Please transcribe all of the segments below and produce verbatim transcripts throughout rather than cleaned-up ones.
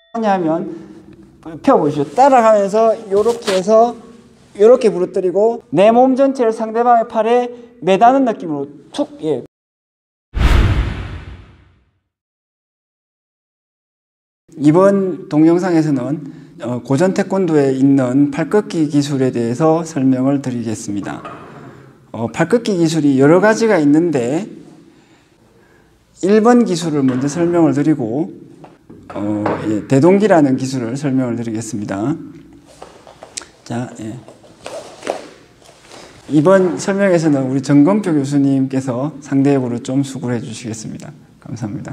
하냐면 펴보시죠. 따라가면서 이렇게 해서 이렇게 부러뜨리고 내 몸 전체를 상대방의 팔에 매다는 느낌으로 툭. 예. 이번 동영상에서는 고전 태권도에 있는 팔꺾기 기술에 대해서 설명을 드리겠습니다. 어, 팔꺾기 기술이 여러 가지가 있는데 일 번 기술을 먼저 설명을 드리고 어, 예, 대동기라는 기술을 설명을 드리겠습니다. 자, 예. 이번 설명에서는 우리 정건표 교수님께서 상대역으로 좀 수고를 해주시겠습니다. 감사합니다.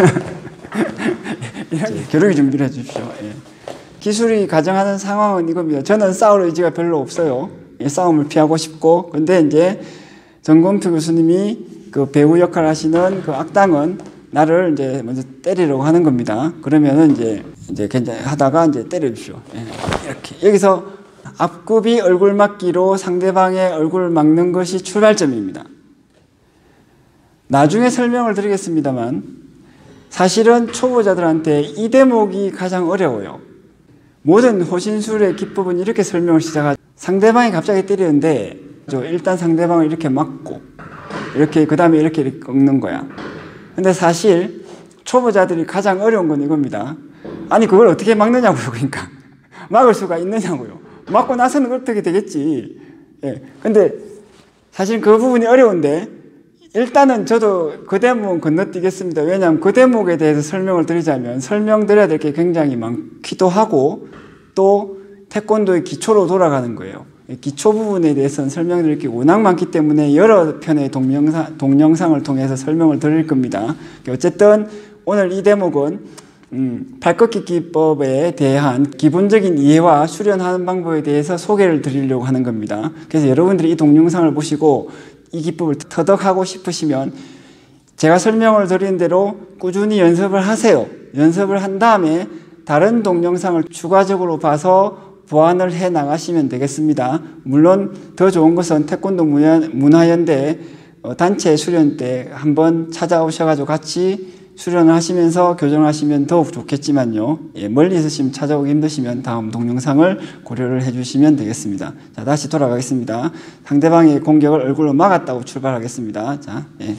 이렇게 겨루기 준비를 해주십시오. 예. 기술이 가정하는 상황은 이겁니다. 저는 싸울 의지가 별로 없어요. 예, 싸움을 피하고 싶고, 근데 이제 정건표 교수님이 그 배우 역할을 하시는 그 악당은 나를 이제 먼저 때리려고 하는 겁니다. 그러면은 이제 이제 괜찮 하다가 이제 때려주십시오. 예, 이렇게 여기서 앞굽이 얼굴 막기로 상대방의 얼굴을 막는 것이 출발점입니다. 나중에 설명을 드리겠습니다만 사실은 초보자들한테 이 대목이 가장 어려워요. 모든 호신술의 기법은 이렇게 설명을 시작하죠. 상대방이 갑자기 때리는데 일단 상대방을 이렇게 막고 이렇게 그 다음에 이렇게, 이렇게 꺾는 거야. 근데 사실 초보자들이 가장 어려운 건 이겁니다. 아니 그걸 어떻게 막느냐고요. 그러니까 막을 수가 있느냐고요. 막고 나서는 어떻게 되겠지. 예. 근데 사실 그 부분이 어려운데 일단은 저도 그 대목은 건너뛰겠습니다. 왜냐하면 그 대목에 대해서 설명을 드리자면 설명드려야 될 게 굉장히 많기도 하고 또 태권도의 기초로 돌아가는 거예요. 기초 부분에 대해서는 설명드릴 게 워낙 많기 때문에 여러 편의 동영상, 동영상을 통해서 설명을 드릴 겁니다. 어쨌든 오늘 이 대목은 음, 팔꺾기 기법에 대한 기본적인 이해와 수련하는 방법에 대해서 소개를 드리려고 하는 겁니다. 그래서 여러분들이 이 동영상을 보시고 이 기법을 터득하고 싶으시면 제가 설명을 드린 대로 꾸준히 연습을 하세요. 연습을 한 다음에 다른 동영상을 추가적으로 봐서 보완을 해 나가시면 되겠습니다. 물론 더 좋은 것은 태권도 문화연대 단체 수련 때 한번 찾아오셔가지고 같이 수련을 하시면서 교정을 하시면 더욱 좋겠지만요. 예, 멀리 있으시면 찾아오기 힘드시면 다음 동영상을 고려를 해주시면 되겠습니다. 자, 다시 돌아가겠습니다. 상대방의 공격을 얼굴로 막았다고 출발하겠습니다. 자, 예.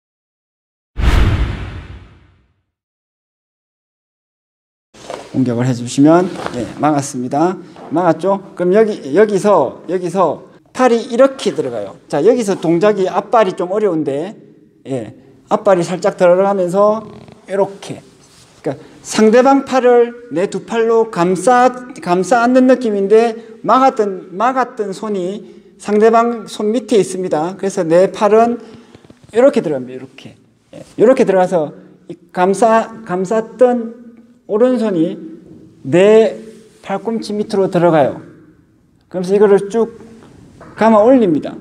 공격을 해주시면 예, 막았습니다. 막았죠? 그럼 여기 여기서 여기서 팔이 이렇게 들어가요. 자, 여기서 동작이 앞발이 좀 어려운데 예, 앞발이 살짝 들어가면서 이렇게. 그러니까 상대방 팔을 내 두 팔로 감싸 감싸 안는 느낌인데 막았던 막았던 손이 상대방 손 밑에 있습니다. 그래서 내 팔은 이렇게 들어갑니다. 이렇게 예, 이렇게 들어가서 감싸 감쌌던 오른손이 내 팔꿈치 밑으로 들어가요. 그러면서 이거를 쭉 감아 올립니다.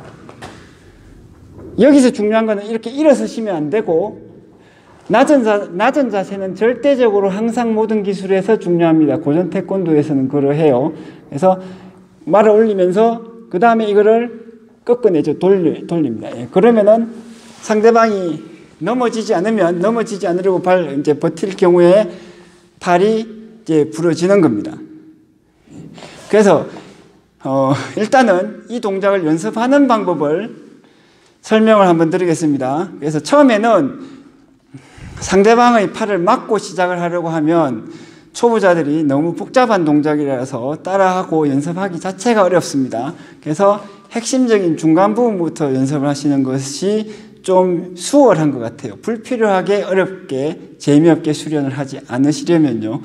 여기서 중요한 거는 이렇게 일어서시면 안 되고 낮은, 자, 낮은 자세는 절대적으로 항상 모든 기술에서 중요합니다. 고전 태권도에서는 그러해요. 그래서 말을 올리면서 그 다음에 이거를 꺾어내죠. 돌리, 돌립니다. 예, 그러면은 상대방이 넘어지지 않으면 넘어지지 않으려고 발 이제 버틸 경우에 팔이 이제 부러지는 겁니다. 그래서 어, 일단은 이 동작을 연습하는 방법을 설명을 한번 드리겠습니다. 그래서 처음에는 상대방의 팔을 막고 시작을 하려고 하면 초보자들이 너무 복잡한 동작이라서 따라하고 연습하기 자체가 어렵습니다. 그래서 핵심적인 중간 부분부터 연습을 하시는 것이 좀 수월한 것 같아요. 불필요하게 어렵게 재미없게 수련을 하지 않으시려면요.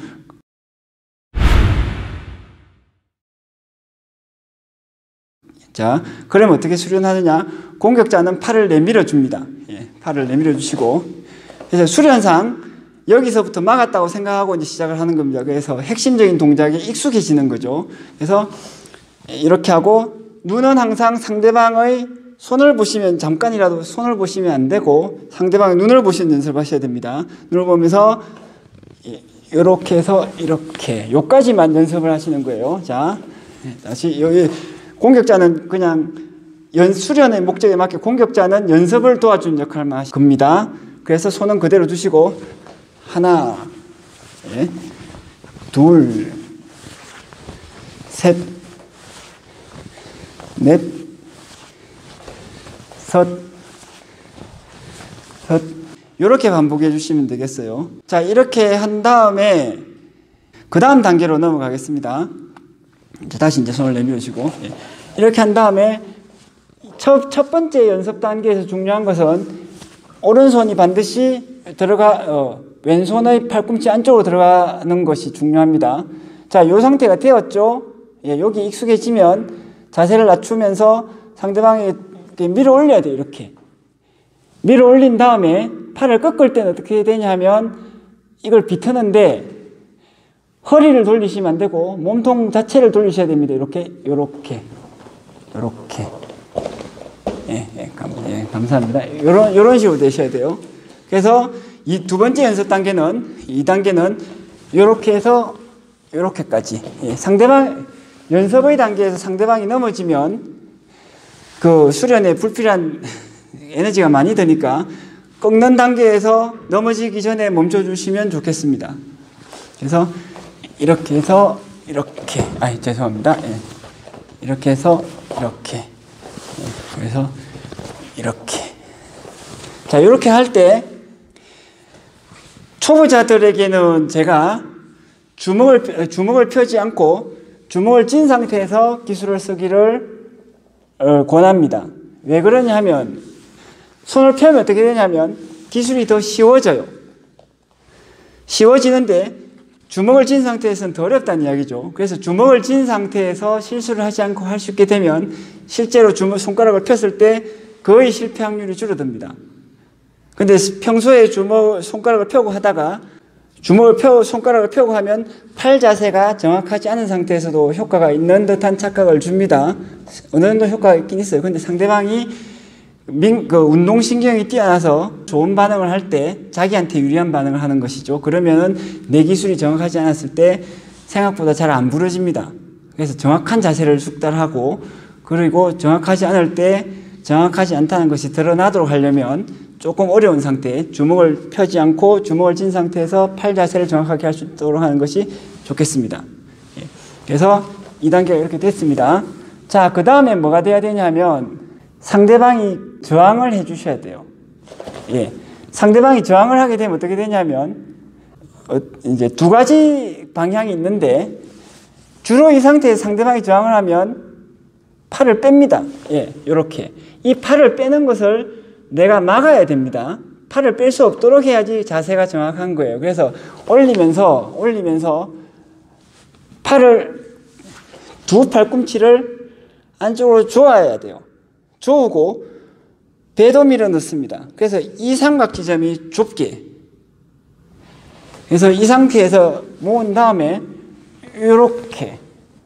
자, 그럼 어떻게 수련하느냐? 공격자는 팔을 내밀어 줍니다. 예, 팔을 내밀어 주시고 그래서 수련상 여기서부터 막았다고 생각하고 이제 시작을 하는 겁니다. 그래서 핵심적인 동작에 익숙해지는 거죠. 그래서 이렇게 하고 눈은 항상 상대방의 손을 보시면 잠깐이라도 손을 보시면 안 되고 상대방의 눈을 보시는 연습을 하셔야 됩니다. 눈을 보면서 이렇게 해서 이렇게 요까지만 연습을 하시는 거예요. 자, 다시 여기 공격자는 그냥 연, 수련의 목적에 맞게 공격자는 연습을 도와준 역할만 하실 겁니다. 그래서 손은 그대로 두시고 하나, 예. 둘, 셋, 넷, 섯, 섯. 이렇게 반복해 주시면 되겠어요. 자, 이렇게 한 다음에 그 다음 단계로 넘어가겠습니다. 이제 다시 이제 손을 내밀으시고, 예. 이렇게 한 다음에 첫, 첫 번째 연습 단계에서 중요한 것은 오른손이 반드시 들어가, 어, 왼손의 팔꿈치 안쪽으로 들어가는 것이 중요합니다. 자, 이 상태가 되었죠? 예, 여기 익숙해지면 자세를 낮추면서 상대방이 밀어 올려야 돼요. 이렇게. 밀어 올린 다음에 팔을 꺾을 때는 어떻게 되냐 하면 이걸 비트는데 허리를 돌리시면 안 되고 몸통 자체를 돌리셔야 됩니다. 이렇게, 요렇게, 요렇게. 예, 예, 감, 예, 감사합니다. 요런, 요런 식으로 되셔야 돼요. 그래서 이 두 번째 연습 단계는, 이 단계는 요렇게 해서 요렇게까지. 예, 상대방, 연습의 단계에서 상대방이 넘어지면 그 수련에 불필요한 에너지가 많이 드니까 꺾는 단계에서 넘어지기 전에 멈춰주시면 좋겠습니다. 그래서 이렇게 해서 이렇게, 아, 죄송합니다. 예. 이렇게 해서 이렇게, 예. 그래서 이렇게. 자, 이렇게 할 때 초보자들에게는 제가 주먹을 주먹을 펴지 않고 주먹을 쥔 상태에서 기술을 쓰기를 어, 권합니다. 왜 그러냐 하면 손을 펴면 어떻게 되냐면 기술이 더 쉬워져요. 쉬워지는데 주먹을 쥔 상태에서는 더 어렵다는 이야기죠. 그래서 주먹을 쥔 상태에서 실수를 하지 않고 할 수 있게 되면 실제로 주먹 손가락을 폈을 때 거의 실패 확률이 줄어듭니다. 근데 평소에 주먹 손가락을 펴고 하다가 주먹을 펴 손가락을 펴고 하면 팔 자세가 정확하지 않은 상태에서도 효과가 있는 듯한 착각을 줍니다. 어느 정도 효과가 있긴 있어요. 근데 상대방이 민, 그 운동신경이 뛰어나서 좋은 반응을 할 때 자기한테 유리한 반응을 하는 것이죠. 그러면은 내 기술이 정확하지 않았을 때 생각보다 잘 안 부러집니다. 그래서 정확한 자세를 숙달하고 그리고 정확하지 않을 때 정확하지 않다는 것이 드러나도록 하려면 조금 어려운 상태, 주먹을 펴지 않고 주먹을 쥔 상태에서 팔 자세를 정확하게 할 수 있도록 하는 것이 좋겠습니다. 그래서 이 단계가 이렇게 됐습니다. 자, 그 다음에 뭐가 돼야 되냐면 상대방이 저항을 해 주셔야 돼요. 예. 상대방이 저항을 하게 되면 어떻게 되냐면 어, 이제 두 가지 방향이 있는데 주로 이 상태에서 상대방이 저항을 하면 팔을 뺍니다. 예, 요렇게. 이 팔을 빼는 것을 내가 막아야 됩니다. 팔을 뺄 수 없도록 해야지 자세가 정확한 거예요. 그래서 올리면서, 올리면서 팔을, 두 팔꿈치를 안쪽으로 조아야 돼요. 조우고 배도 밀어 넣습니다. 그래서 이 삼각 지점이 좁게. 그래서 이 상태에서 모은 다음에 이렇게.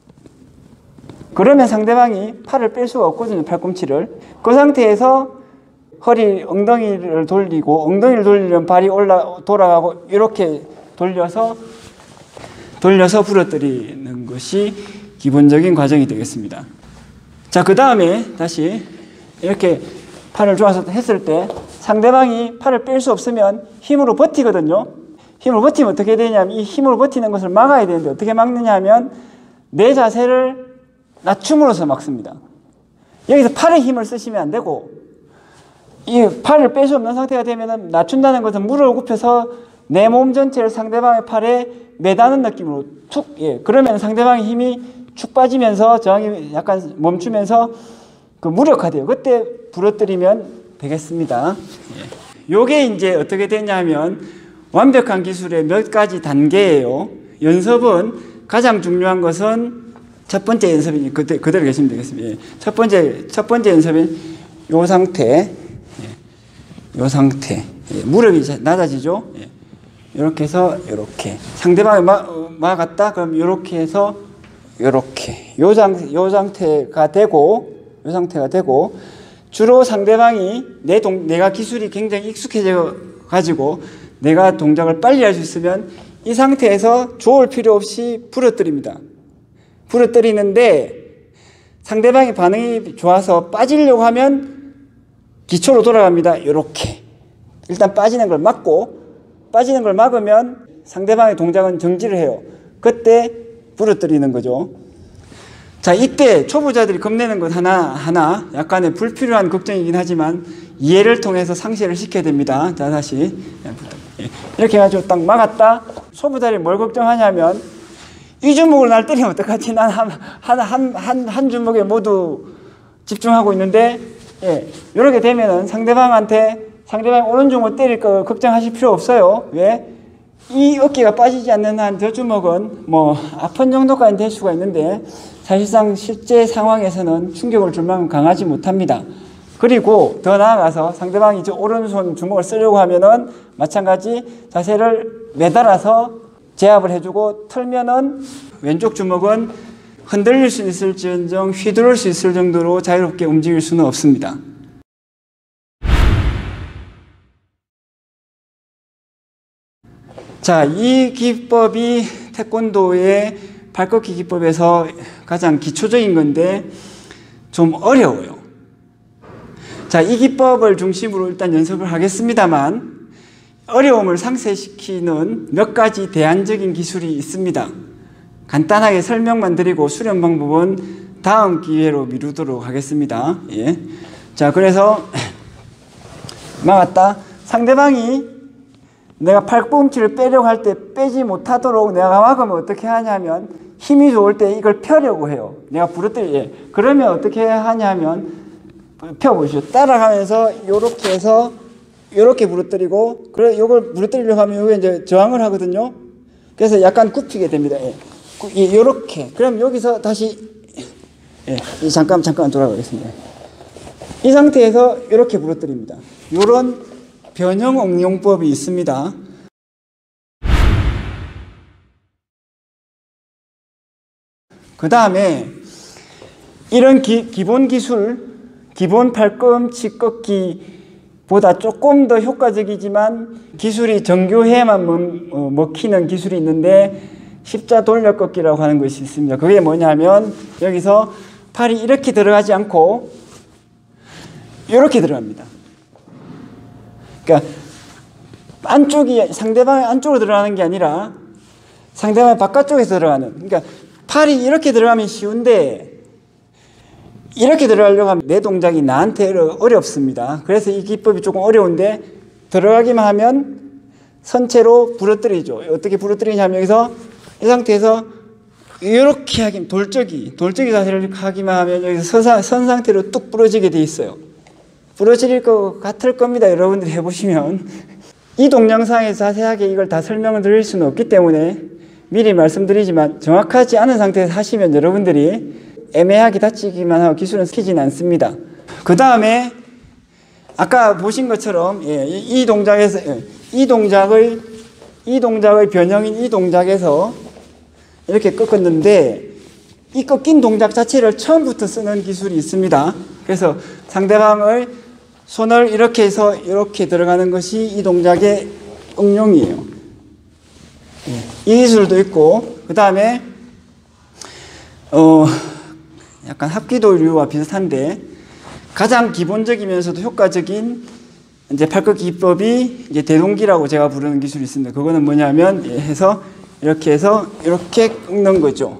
그러면 상대방이 팔을 뺄 수가 없거든요. 팔꿈치를. 그 상태에서 허리, 엉덩이를 돌리고 엉덩이를 돌리려면 발이 올라 돌아가고 이렇게 돌려서 돌려서 부러뜨리는 것이 기본적인 과정이 되겠습니다. 자, 그 다음에 다시 이렇게 팔을 조아서 했을 때 상대방이 팔을 뺄 수 없으면 힘으로 버티거든요. 힘으로 버티면 어떻게 되냐면 이 힘으로 버티는 것을 막아야 되는데 어떻게 막느냐 하면 내 자세를 낮춤으로써 막습니다. 여기서 팔에 힘을 쓰시면 안 되고 이 팔을 뺄 수 없는 상태가 되면 낮춘다는 것은 무릎을 굽혀서 내 몸 전체를 상대방의 팔에 매다는 느낌으로 툭, 예. 그러면 상대방의 힘이 축 빠지면서 저항이 약간 멈추면서 그 무력화돼요. 그때 부러뜨리면 되겠습니다. 예. 요게 이제 어떻게 되냐면 완벽한 기술의 몇 가지 단계예요. 연습은 가장 중요한 것은 첫 번째 연습이니 그대, 그대로 계시면 되겠습니다. 예. 첫 번째, 첫 번째 연습은 요 상태. 요 상태. 예, 무릎이 낮아지죠? 예. 이렇게 해서, 이렇게. 상대방이 막, 막았다? 그럼 이렇게 해서, 이렇게. 요 장, 요 상태가 되고, 요 상태가 되고, 주로 상대방이 내 동, 내가 기술이 굉장히 익숙해져 가지고, 내가 동작을 빨리 할 수 있으면, 이 상태에서 조을 필요 없이 부러뜨립니다. 부러뜨리는데, 상대방의 반응이 좋아서 빠지려고 하면, 기초로 돌아갑니다. 이렇게. 일단 빠지는 걸 막고 빠지는 걸 막으면 상대방의 동작은 정지를 해요. 그때 부러뜨리는 거죠. 자, 이때 초보자들이 겁내는 것 하나 하나 약간의 불필요한 걱정이긴 하지만 이해를 통해서 상쇄를 시켜야 됩니다. 자, 다시 이렇게 해가지고 딱 막았다. 초보자들이 뭘 걱정하냐면 이 주먹으로 날 때리면 어떡하지? 난 한 한 한 한 한 주먹에 모두 집중하고 있는데, 예, 이렇게 되면은 상대방한테 상대방 오른쪽으로 때릴 거 걱정하실 필요 없어요. 왜? 이 어깨가 빠지지 않는 한 저 주먹은 뭐 아픈 정도까지 될 수가 있는데 사실상 실제 상황에서는 충격을 줄 만큼 강하지 못합니다. 그리고 더 나아가서 상대방이 저 오른손 주먹을 쓰려고 하면은 마찬가지 자세를 매달아서 제압을 해주고 털면은 왼쪽 주먹은 흔들릴 수 있을지언정 휘두를 수 있을 정도로 자유롭게 움직일 수는 없습니다. 자, 이 기법이 태권도의 발꺾기 기법에서 가장 기초적인 건데 좀 어려워요. 자, 이 기법을 중심으로 일단 연습을 하겠습니다만 어려움을 상쇄시키는 몇 가지 대안적인 기술이 있습니다. 간단하게 설명만 드리고 수련 방법은 다음 기회로 미루도록 하겠습니다. 예. 자, 그래서 막았다. 상대방이 내가 팔꿈치를 빼려고 할 때 빼지 못하도록 내가 막으면 어떻게 하냐면 힘이 좋을 때 이걸 펴려고 해요. 내가 부러뜨리, 예. 그러면 어떻게 하냐면 펴보시죠. 따라가면서 요렇게 해서 요렇게 부러뜨리고, 그래, 요걸 부러뜨리려고 하면 요게 이제 저항을 하거든요. 그래서 약간 굽히게 됩니다. 예. 요렇게. 그럼 여기서 다시, 예. 잠깐, 잠깐 돌아가겠습니다. 이 상태에서 요렇게 부러뜨립니다. 요런 변형 응용법이 있습니다. 그 다음에 이런 기, 기본 기술, 기본 팔꿈치 꺾기보다 조금 더 효과적이지만 기술이 정교해야만 어, 먹히는 기술이 있는데 십자 돌려 꺾기라고 하는 것이 있습니다. 그게 뭐냐면 여기서 팔이 이렇게 들어가지 않고 이렇게 들어갑니다. 그러니까 안쪽이 상대방의 안쪽으로 들어가는 게 아니라 상대방의 바깥쪽에서 들어가는, 그러니까 팔이 이렇게 들어가면 쉬운데 이렇게 들어가려고 하면 내 동작이 나한테 어렵습니다. 그래서 이 기법이 조금 어려운데 들어가기만 하면 선체로 부러뜨리죠. 어떻게 부러뜨리냐면 여기서 이 상태에서 이렇게 하기, 돌적이 돌적이 자세를 하기만 하면 여기서 선, 선 상태로 뚝 부러지게 돼 있어요. 부러질 것 같을 겁니다. 여러분들이 해보시면. 이 동영상에서 자세하게 이걸 다 설명을 드릴 수는 없기 때문에 미리 말씀드리지만 정확하지 않은 상태에서 하시면 여러분들이 애매하게 다치기만 하고 기술은 시키지는 않습니다. 그 다음에 아까 보신 것처럼, 예, 이 동작에서, 예, 이 동작의, 이 동작의 변형인 이 동작에서 이렇게 꺾었는데 이 꺾인 동작 자체를 처음부터 쓰는 기술이 있습니다. 그래서 상대방을 손을 이렇게 해서 이렇게 들어가는 것이 이 동작의 응용이에요. 이 기술도 있고, 그 다음에 어 약간 합기도류와 비슷한데 가장 기본적이면서도 효과적인 이제 팔꺾기 기법이 이제 대동기라고 제가 부르는 기술이 있습니다. 그거는 뭐냐면 해서 이렇게 해서 이렇게 꺾는 거죠.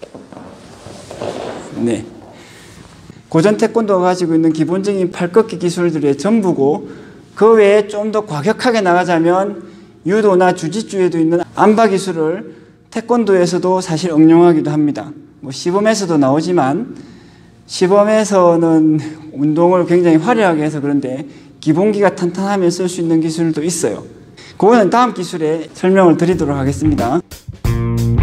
네. 고전 태권도가 가지고 있는 기본적인 팔꺾기 기술들의 전부고, 그 외에 좀 더 과격하게 나가자면 유도나 주짓수에도 있는 안바 기술을 태권도에서도 사실 응용하기도 합니다. 뭐 시범에서도 나오지만 시범에서는 운동을 굉장히 화려하게 해서 그런데 기본기가 탄탄하면 쓸 수 있는 기술도 있어요. 그거는 다음 기술에 설명을 드리도록 하겠습니다.